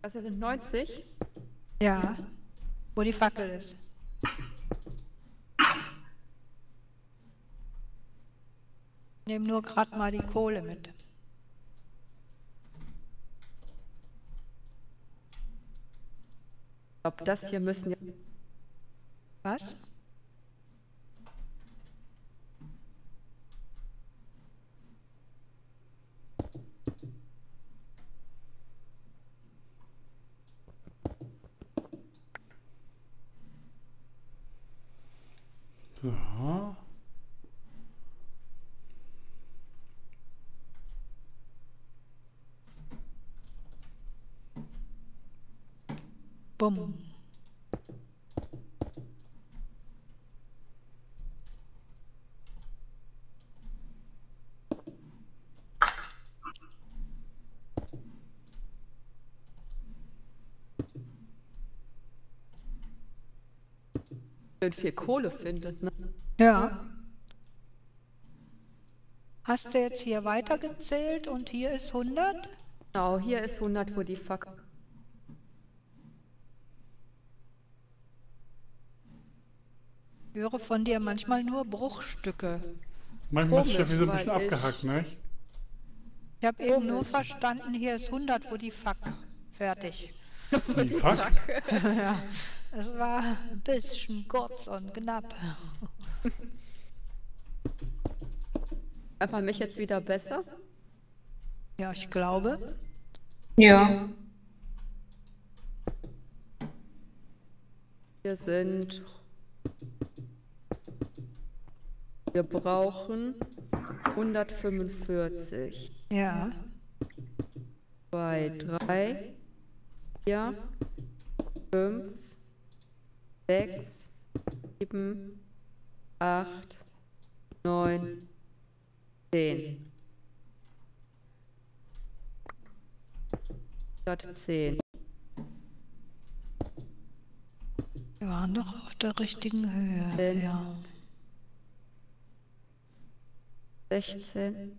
Also sind 90. Ja, wo die Fackel ist. Ich nehme nur gerade mal die Kohle mit. Ich glaube, das hier müssen ja... Was? So. Bumm. Schön viel Kohle findet, ne? Ja. Hast du jetzt hier weitergezählt und hier ist 100? Genau, hier ist 100, wo die Fackel... Ich höre von dir manchmal nur Bruchstücke. Manchmal ist Komisch, Steffi so ein weil bisschen abgehackt, ne? Ich habe eben nur verstanden, hier ist 100, wo die Fackel. Fertig. Die Fack? Ja, es war ein bisschen kurz und knapp. Hört man mich jetzt wieder besser? Ja, ich glaube. Ja. Wir sind... Wir brauchen 145. Ja. 2, 3, 4, 5, 6, 7, 8, 9, 10. 110. Wir waren doch auf der richtigen Höhe. Denn- Ja. 16,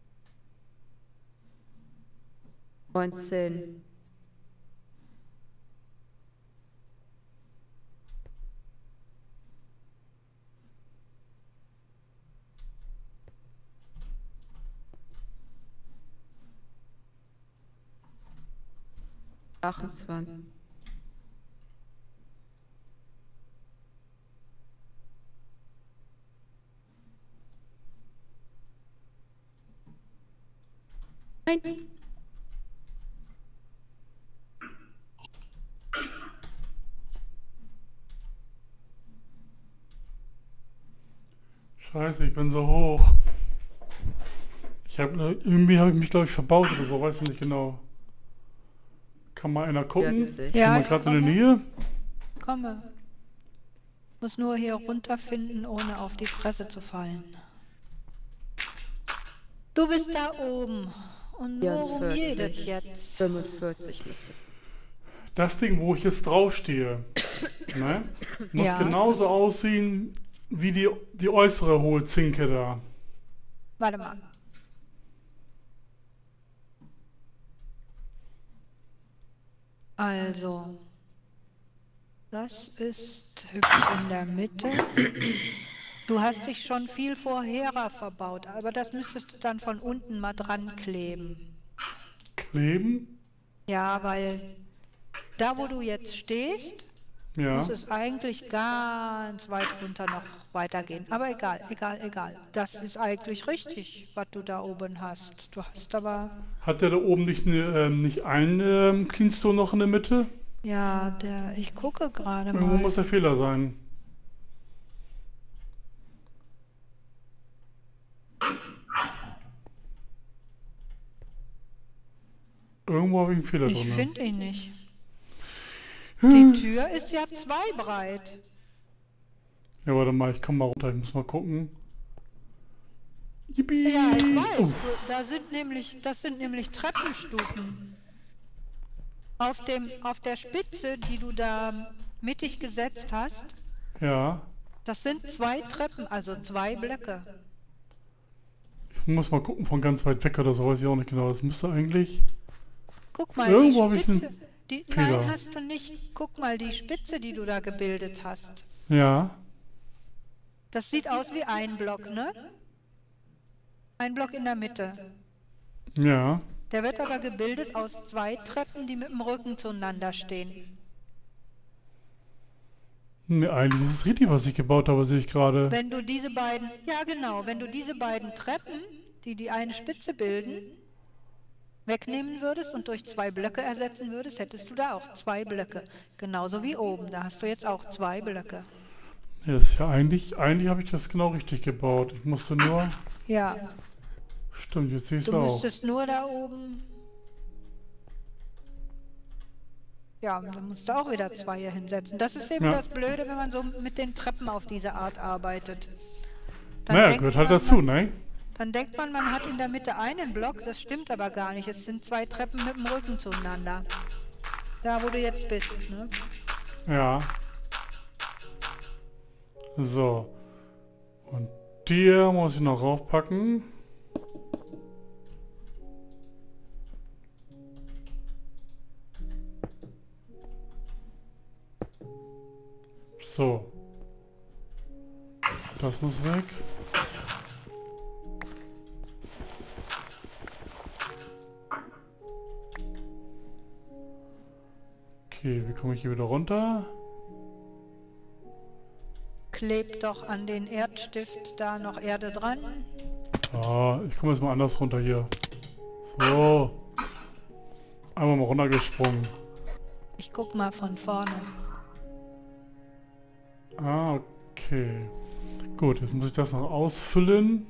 19, 28. Nein. Scheiße, ich bin so hoch. Irgendwie habe ich mich, glaube ich, verbaut oder so, weiß nicht genau. Kann mal einer gucken? 40. Bin Ja, mal ich gerade in der komme. Nähe? Komme. Muss nur hier runterfinden, ohne auf die Fresse zu fallen. Du bist da oben. Und worum 44. geht es jetzt? 45 müsste. Das Ding, wo ich jetzt draufstehe, ne, muss Ja. genauso aussehen wie die äußere hohe Zinke da. Warte mal. Also, das ist hübsch in der Mitte. Du hast dich schon viel vorher verbaut, aber das müsstest du dann von unten mal dran kleben. Kleben? Ja, weil da, wo du jetzt stehst, Ja. muss es eigentlich ganz weit runter noch weitergehen. Aber egal, egal, egal. Das ist eigentlich richtig, was du da oben hast. Du hast aber, Hat der da oben nicht einen Cleanstone noch in der Mitte? ja, ich gucke gerade Irgendwo mal. muss der Fehler sein. Irgendwo habe ich einen Fehler Ich drin. finde ihn nicht. Die Tür ist ja 2 breit. Ja, warte mal, ich komme mal runter, ich muss mal gucken. Yippie! Ja, ich weiß. Uff. Das sind nämlich Treppenstufen. Auf der Spitze, die du da mittig gesetzt hast, Ja, das sind 2 Treppen, also 2 Blöcke. ich muss mal gucken von ganz weit weg oder so, weiß ich auch nicht genau. Das müsste eigentlich... Guck mal, Irgendwo die habe ich Spitze, Fehler. Nein, hast du nicht. Guck mal, die Spitze, die du da gebildet hast. Ja. Das sieht aus wie ein Block, ne? Ein Block in der Mitte. Ja. Der wird aber gebildet aus 2 Treppen, die mit dem Rücken zueinander stehen. Nee, eigentlich ist es richtig, was ich gebaut habe, sehe ich gerade. Wenn du diese beiden, ja genau, wenn du diese beiden Treppen, die die eine Spitze bilden, wegnehmen würdest und durch 2 Blöcke ersetzen würdest, hättest du da auch 2 Blöcke. Genauso wie oben, da hast du jetzt auch 2 Blöcke. Ja, das ist ja eigentlich habe ich das genau richtig gebaut. Ich musste nur... Ja, Stimmt, jetzt sehe ich es du auch. müsstest nur da oben... Ja, dann musst du auch wieder 2 hier hinsetzen. Das ist eben Ja. das Blöde, wenn man so mit den Treppen auf diese Art arbeitet. Dann Naja, denkt gehört halt man, dazu, ne? Dann denkt man, man hat in der Mitte einen Block, das stimmt aber gar nicht. Es sind 2 Treppen mit dem Rücken zueinander. Da, wo du jetzt bist, ne? Ja. So. Und dir muss ich noch raufpacken. So. Das muss weg. Okay, wie komme ich hier wieder runter? Klebt doch an den Erdstift da noch Erde dran. Ah, ich komme jetzt mal anders runter hier. So. Einmal mal runtergesprungen. Ich guck mal von vorne. Ah, okay. Gut, jetzt muss ich das noch ausfüllen.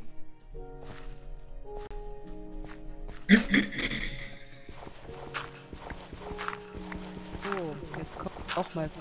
Oh, jetzt kommt auch mal.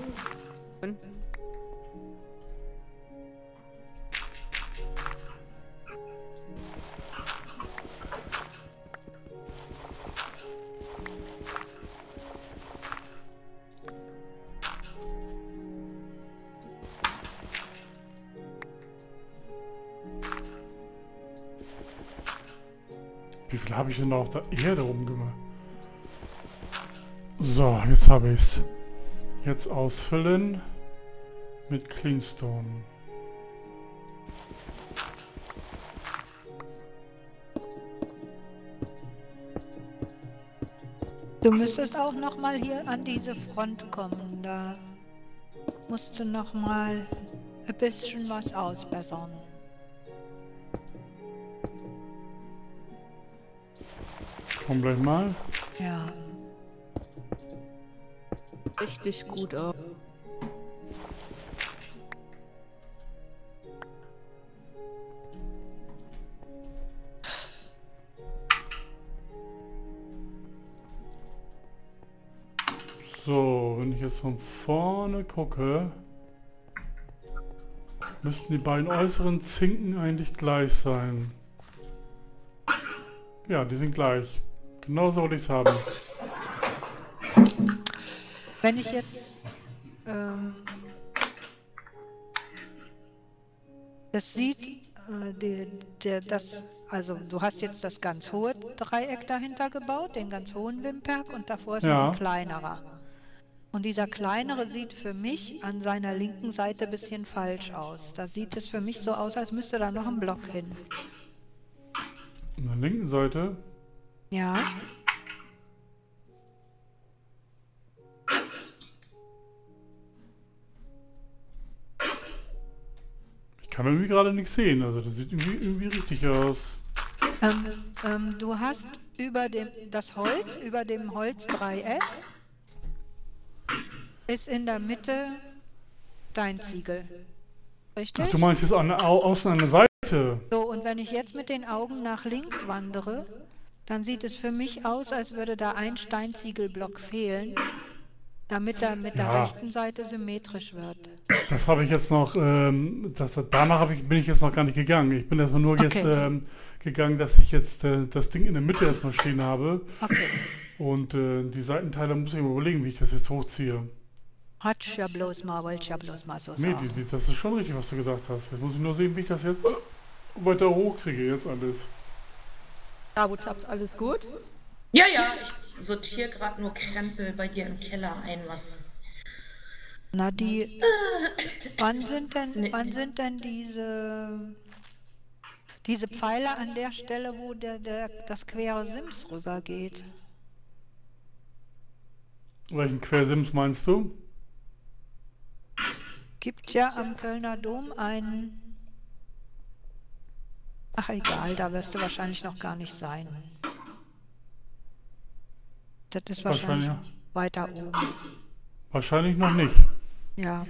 Wie viel habe ich denn noch da Erde rumgemacht? So, jetzt habe ich es. Jetzt ausfüllen mit Clingstone. Du müsstest auch noch mal hier an diese Front kommen. Da musst du noch mal ein bisschen was ausbessern. Komm gleich mal. Ja. Richtig gut aus. So, wenn ich jetzt von vorne gucke, müssten die beiden äußeren Zinken eigentlich gleich sein. Ja, die sind gleich. Genauso wollte ich es haben. Wenn ich jetzt das sieht, also du hast jetzt das ganz hohe Dreieck dahinter gebaut, den ganz hohen Wimperk, und davor ist Ja. noch ein kleinerer. Und dieser kleinere sieht für mich an seiner linken Seite ein bisschen falsch aus. Da sieht es für mich so aus, als müsste da noch ein Block hin. An der linken Seite. Ja, Ich kann irgendwie gerade nichts sehen. Also das sieht irgendwie richtig aus. du hast über das Holz, über dem Holzdreieck, ist in der Mitte dein Ziegel. Richtig? Ach, du meinst jetzt außen an der Seite? So, und wenn ich jetzt mit den Augen nach links wandere, dann sieht es für mich aus, als würde da ein Steinziegelblock fehlen, damit er mit der Ja. rechten Seite symmetrisch wird. Das habe ich jetzt noch, danach bin ich jetzt noch gar nicht gegangen. Ich bin erstmal nur jetzt Okay. gegangen, dass ich jetzt das Ding in der Mitte erstmal stehen habe. Okay. Und die Seitenteile muss ich mal überlegen, wie ich das jetzt hochziehe. Hatsch ja bloß mal, wollte ja bloß mal so Nee, sagen. das ist schon richtig, was du gesagt hast. Jetzt muss ich nur sehen, wie ich das jetzt weiter hochkriege, jetzt alles. Da, wo tappt's, alles gut? Ja, ja, ich sortiere gerade nur Krempel bei dir im Keller ein, was... Na, wann sind Nee. denn diese Pfeile an der Stelle, wo das quere Sims rübergeht? Welchen Quersims meinst du? Gibt ja am Kölner Dom einen... Ach egal, da wirst du wahrscheinlich noch gar nicht sein. Das ist wahrscheinlich Wahrscheinlich, weiter oben. wahrscheinlich noch nicht. Ja.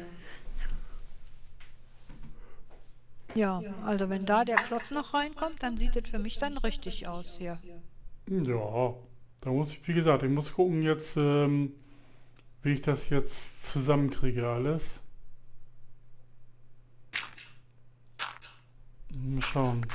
Ja, also wenn da der Klotz noch reinkommt, dann sieht es für mich dann richtig aus hier. Ja, da muss ich, wie gesagt, ich muss gucken jetzt, wie ich das jetzt zusammenkriege alles. Mal schauen.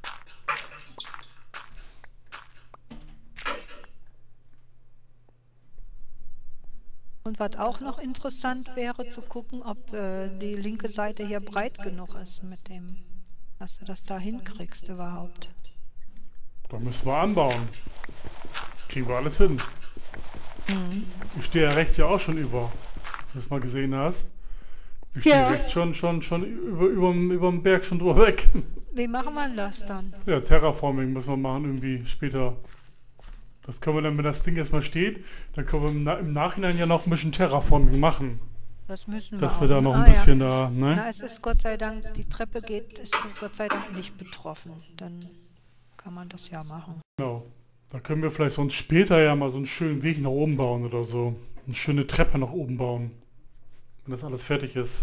Und was auch noch interessant wäre, zu gucken, ob die linke Seite hier breit genug ist mit dem, dass du das da hinkriegst überhaupt. Da müssen wir anbauen. Kriegen wir alles hin. Ich stehe ja rechts ja auch schon über. Wenn du das mal gesehen hast. Ich stehe Ja. rechts schon über dem Berg schon drüber weg. Wie machen wir das dann? Ja, Terraforming müssen wir machen irgendwie später. Das können wir dann, wenn das Ding erstmal steht, dann können wir im Nachhinein ja noch ein bisschen Terraforming machen. Das müssen wir Dass auch. wir da noch ein Ah, ja. bisschen da, ne? Na, es ist Gott sei Dank, die Treppe ist Gott sei Dank nicht betroffen. Dann kann man das ja machen. Genau. Da können wir vielleicht sonst später ja mal so einen schönen Weg nach oben bauen oder so. Eine schöne Treppe nach oben bauen. Wenn das alles fertig ist.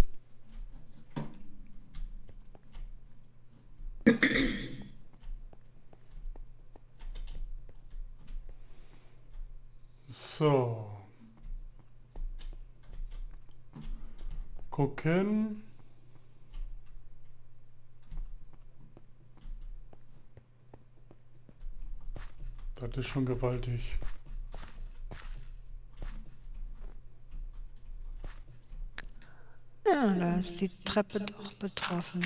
So. Gucken. Das ist schon gewaltig. Ja, da ist die Treppe doch betroffen.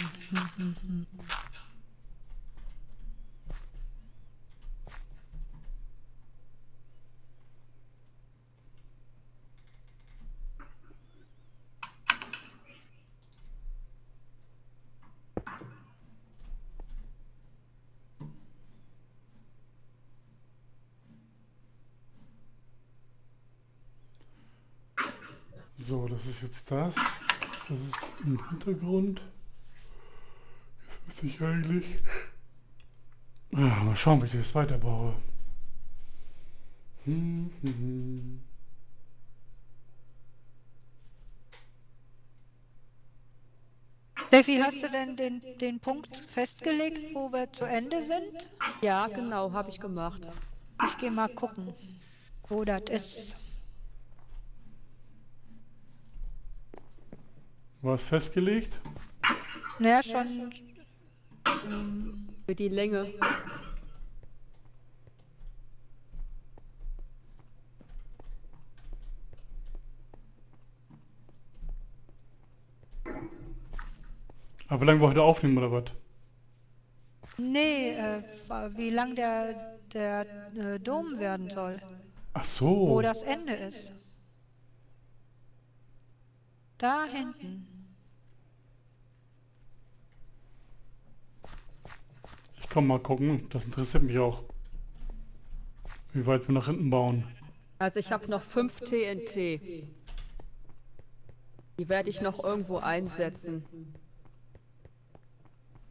So, das ist jetzt das. Das ist im Hintergrund. Jetzt müsste ich eigentlich... mal schauen, wie ich das weiterbaue. Steffi, hast du denn den Punkt festgelegt, wo wir zu Ende sind? Ja, genau, habe ich gemacht. Ich gehe mal gucken, wo das ist. War es festgelegt? Naja, schon. Für die Länge. Aber wie lange wir heute aufnehmen oder was? Nee, wie lang der Dom werden soll, Ach wo so. das Ende ist. Da hinten. Ich kann mal gucken. Das interessiert mich auch. Wie weit wir nach hinten bauen. Also ich habe noch 5 TNT. Die werde ich noch irgendwo einsetzen.